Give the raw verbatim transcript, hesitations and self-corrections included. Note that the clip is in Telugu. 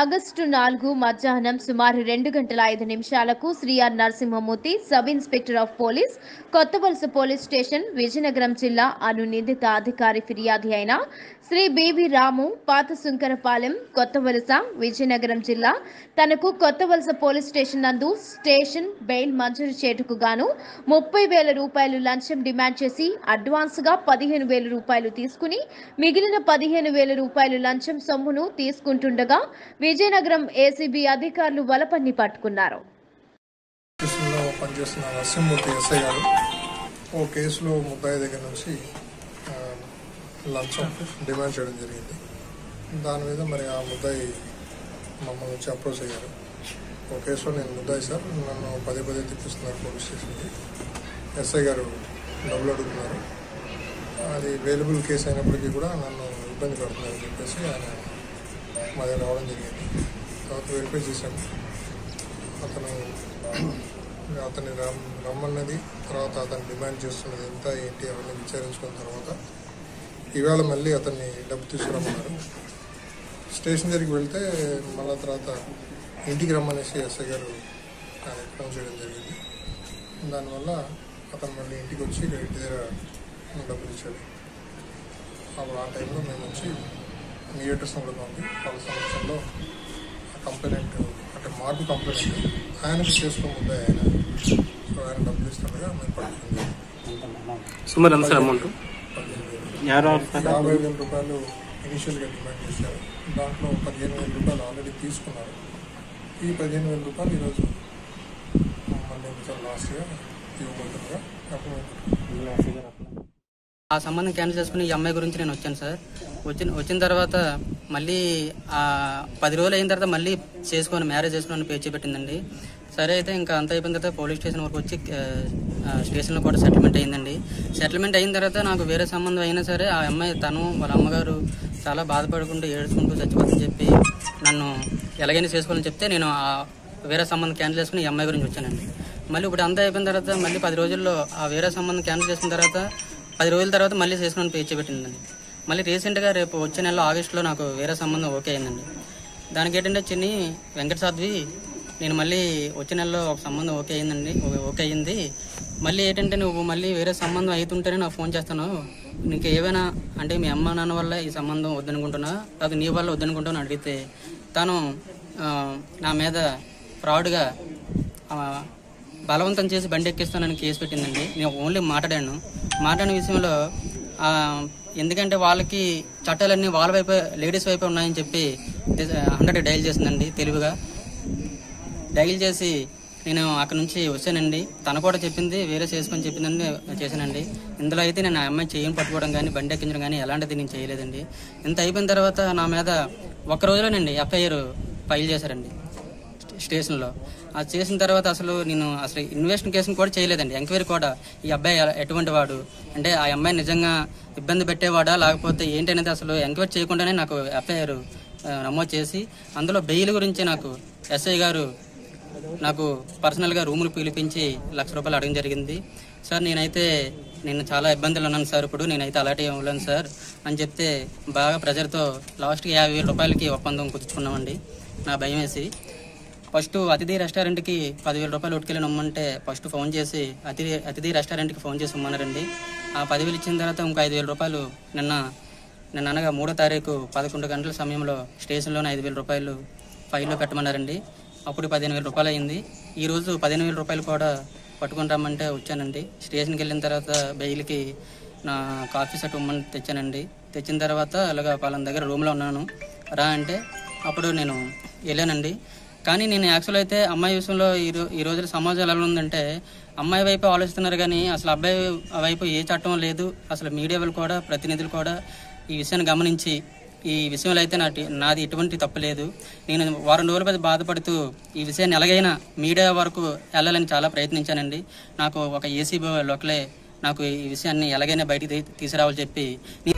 ఆగస్టు నాలుగు మధ్యాహ్నం సుమారు రెండు గంటల ఐదు నిమిషాలకు Shri R Narasimhamurthy sub inspector of police Kothavalasa police station Vizianagaram జిల్లా అను నిందిత అధికారి ఫిర్యాది అయిన శ్రీ బివి రాము పాత సుంకరపాలెం కొత్తవలస విజయనగరం జిల్లా తనకు కొత్తవలస పోలీస్ స్టేషన్ నందు స్టేషన్ బెయిల్ మంజూరు చేటుకు గాను ముప్పై వేల రూపాయలు లంచం డిమాండ్ చేసి అడ్వాన్స్ గా పదిహేను వేల రూపాయలు తీసుకుని మిగిలిన పదిహేను వేల రూపాయలు లంచం సొమ్మును తీసుకుంటుండగా విజయనగరం ఏసీబీ అధికారులు వలపన్ని పట్టుకున్నారు. కేసులో పనిచేస్తున్న నరసింహమూర్తి ఎస్ఐ గారు ఓ కేసులో ముద్దాయి దగ్గర నుంచి లంచం డిమాండ్ చేయడం జరిగింది. దాని మీద మరి ఆ ముద్దాయి మమ్మల్ని వచ్చి అప్రోచ్ అయ్యారు. ఓ కేసులో నేను ముద్దాయి సార్, నన్ను పదే పదే తిప్పిస్తున్నారు పోలీస్ స్టేషన్కి, ఎస్ఐ గారు డబ్బులు అడుగుతున్నారు, అది అవైలబుల్ కేసు అయినప్పటికీ కూడా నన్ను ఇబ్బంది పడుతున్నారని చెప్పేసి ఆయన మా దగ్గర రావడం జరిగింది. తర్వాత వెరిఫై చేశాము. అతను అతన్ని రమ్మన్నది, తర్వాత అతను డిమాండ్ చేస్తున్నది ఎంత ఏంటి అవన్నీ విచారించుకున్న తర్వాత ఇవాళ మళ్ళీ అతన్ని డబ్బు తీసుకురమ్మన్నారు. స్టేషన్ దగ్గరికి వెళ్తే మళ్ళా తర్వాత ఇంటికి రమ్మనేసి ఎస్ఐ గారు ఎక్స్ప్లెయిన్ చేయడం జరిగింది. దానివల్ల అతను మళ్ళీ ఇంటికి వచ్చి ఇంటి దగ్గర డబ్బులు ఇచ్చాడు. అప్పుడు ఆ టైంలో మేము వచ్చి మీడియేటర్స్ కూడా ఉంది వాళ్ళ సమక్షంలో కంప్లైంట్ అంటే మార్పు కంప్లైంట్ ఆయనకి చేసుకోముందే ఆయన సో ఆయన డబ్బులు ఇస్తుండగా మేము పడుతుంది యాభై వేల రూపాయలు ఇనిషియల్గా డిమాండ్ చేశారు. దాంట్లో పదిహేను వేల రూపాయలు ఆల్రెడీ తీసుకున్నారు. ఈ పదిహేను వేల రూపాయలు ఈరోజు మళ్ళీ లాస్ట్గా ఇవ్వబోతుండగా అప్పుడు ఆ సంబంధం క్యాన్సిల్ చేసుకుని ఈ అమ్మాయి గురించి నేను వచ్చాను సార్. వచ్చిన వచ్చిన తర్వాత మళ్ళీ ఆ పది రోజులు అయిన తర్వాత మళ్ళీ చేసుకొని మ్యారేజ్ చేసుకుని పేచి పెట్టిందండి. సరే అయితే ఇంకా అంత అయిపోయిన తర్వాత పోలీస్ స్టేషన్ వరకు వచ్చి స్టేషన్లో కూడా సెటిల్మెంట్ అయిందండి. సెటిల్మెంట్ అయిన తర్వాత నాకు వేరే సంబంధం అయినా సరే ఆ అమ్మాయి తను వాళ్ళ అమ్మగారు చాలా బాధపడుకుంటూ ఏడ్చుకుంటూ చచ్చిపోతుందని చెప్పి నన్ను ఎలాగైనా చేసుకోవాలని చెప్తే నేను ఆ వేరే సంబంధం క్యాన్సిల్ చేసుకుని ఈ అమ్మాయి గురించి వచ్చానండి. మళ్ళీ ఇప్పుడు అంతా అయిపోయిన తర్వాత మళ్ళీ పది రోజుల్లో ఆ వేరే సంబంధం క్యాన్సిల్ చేసుకున్న తర్వాత పది రోజుల తర్వాత మళ్ళీ చేసుకుని పేచి పెట్టిందండి. మళ్ళీ రీసెంట్గా రేపు వచ్చే నెలలో ఆగస్టులో నాకు వేరే సంబంధం ఓకే అయిందండి. దానికి ఏంటంటే చిన్ని వెంకట సాధ్వి నేను మళ్ళీ వచ్చే నెలలో ఒక సంబంధం ఓకే అయిందండి ఓకే అయ్యింది మళ్ళీ ఏంటంటే నువ్వు మళ్ళీ వేరే సంబంధం అవుతుంటేనే నాకు ఫోన్ చేస్తాను, నీకు ఏమైనా అంటే మీ అమ్మ నాన్న వల్ల ఈ సంబంధం వద్దనుకుంటున్నా అది నీ వల్ల వద్దనుకుంటున్నా అడిగితే తను నా మీద ఫ్రాడ్గా బలవంతం చేసి బండి ఎక్కిస్తానని కేసు పెట్టిందండి. నేను ఓన్లీ మాట్లాడాను. మాట్లాడిన విషయంలో ఎందుకంటే వాళ్ళకి చట్టాలన్నీ వాళ్ళ వైపు లేడీస్ వైపు ఉన్నాయని చెప్పి హండ్రెడ్ డైల్ చేసిందండి. తెలివిగా డైల్ చేసి నేను అక్కడ నుంచి వచ్చానండి. తను కూడా చెప్పింది వేరే చేసుకొని చెప్పిందని చేశానండి. ఇందులో అయితే నేను ఆ అమ్మాయి చేయని పట్టుకోవడం కానీ బండి ఎక్కించడం కానీ ఎలాంటిది నేను చేయలేదండి. ఇంత అయిపోయిన తర్వాత నా మీద ఒక్క రోజులోనండి ఎఫ్ఐఆర్ ఫైల్ చేశారండి స్టేషన్లో. అది చేసిన తర్వాత అసలు నేను అసలు ఇన్వెస్టిగేషన్ కూడా చేయలేదండి. ఎంక్వైరీ కూడా ఈ అబ్బాయి ఎటువంటి వాడు అంటే ఆ అమ్మాయి నిజంగా ఇబ్బంది పెట్టేవాడా లేకపోతే ఏంటనేది అసలు ఎంక్వైరీ చేయకుండానే నాకు ఎఫ్ఐఆర్ నమోదు చేసి అందులో బెయిల్ గురించి నాకు ఎస్ఐ గారు నాకు పర్సనల్గా రూములు పిలిపించి లక్ష రూపాయలు అడగడం జరిగింది. సార్ నేనైతే నేను చాలా ఇబ్బందులు ఉన్నాను సార్, ఇప్పుడు నేనైతే అలాంటివి ఇవ్వలేను సార్ అని చెప్తే బాగా ప్రెజర్తో లాస్ట్కి యాభై వేల రూపాయలకి ఒప్పందం కుదుర్చుకున్నామండి. నా భయం వేసి ఫస్ట్ అతిథి రెస్టారెంట్కి పదివేల రూపాయలు ఉట్టుకెళ్ళి నమ్మంటే ఫస్ట్ ఫోన్ చేసి అతిథి అతిథి రెస్టారెంట్కి ఫోన్ చేసి ఇమ్మన్నారండి. ఆ పదివేలు ఇచ్చిన తర్వాత ఇంకో ఐదు వేల రూపాయలు నిన్న నిన్న అనగా మూడో తారీఖు పదకొండు గంటల సమయంలో స్టేషన్లోనే ఐదు వేల రూపాయలు ఫైల్లో పెట్టమన్నారండి. అప్పుడు పదిహేను వేల రూపాయలు అయింది. ఈరోజు పదిహేను వేల రూపాయలు కూడా పట్టుకుని రమ్మంటే వచ్చానండి. స్టేషన్కి వెళ్ళిన తర్వాత బెయిల్కి నా కాఫీ సెట్ ఉమ్మని తెచ్చానండి. తెచ్చిన తర్వాత అలాగా వాళ్ళ దగ్గర రూమ్లో ఉన్నాను రా అంటే అప్పుడు నేను వెళ్ళానండి. కానీ నేను యాక్చువల్ అయితే అమ్మాయి విషయంలో ఈ ఈ రోజుల సమాజం ఎలా ఉందంటే అమ్మాయి వైపు ఆలోచిస్తున్నారు కానీ అసలు అబ్బాయి వైపు ఏ చట్టం లేదు. అసలు మీడియా వాళ్ళు కూడా ప్రతినిధులు కూడా ఈ విషయాన్ని గమనించి ఈ విషయంలో అయితే నా నాది ఎటువంటి తప్పు లేదు, నేను వారం రోజుల పది బాధపడుతూ ఈ విషయాన్ని ఎలాగైనా మీడియా వరకు వెళ్ళాలని చాలా ప్రయత్నించానండి. నాకు ఒక ఏసీబీ లోకలే నాకు ఈ విషయాన్ని ఎలాగైనా బయటికి తీసుకురావాలని చెప్పి